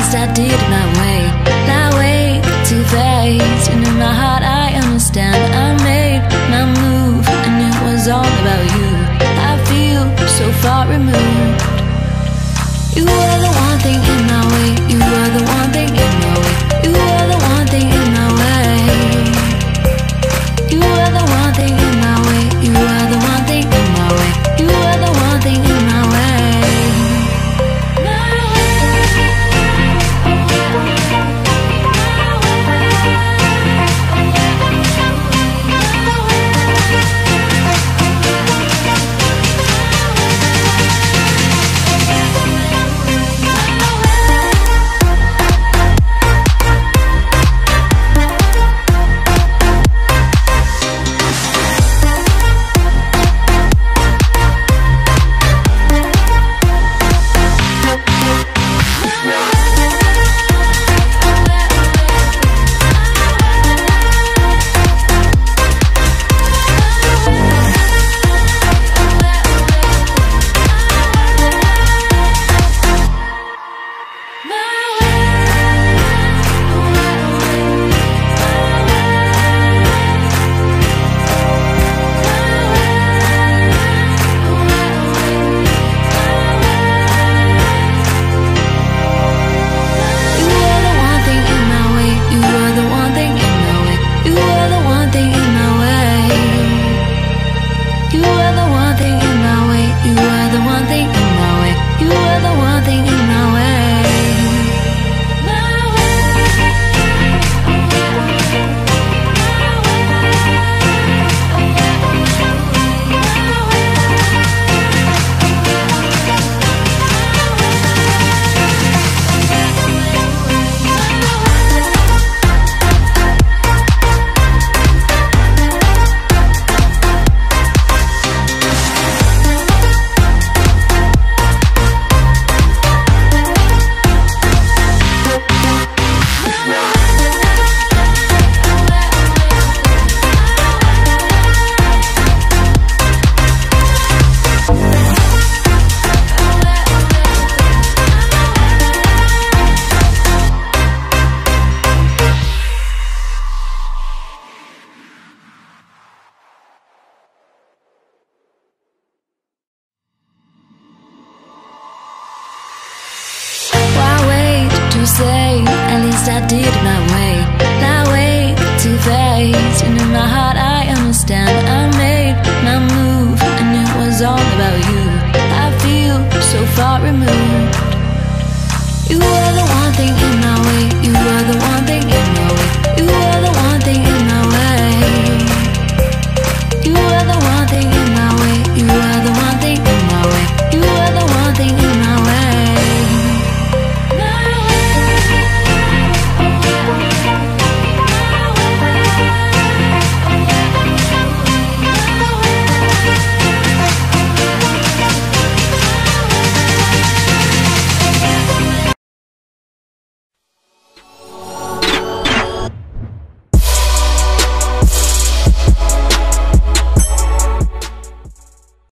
least I did it my way. That way to face, and in my heart I understand. I made my move, and it was all about you. I feel so far removed. You are the one thing in my way. You are the one thing in my way. You are the one thing in my way. You are the one thing in my way. You are the one thing in my way. You are the one thing in my way. Say, at least I did it my way. That way to face, and in my heart I understand. I made my move, and it was all about you. I feel so far removed. You are the one thing in my way. You are the one thing in my way.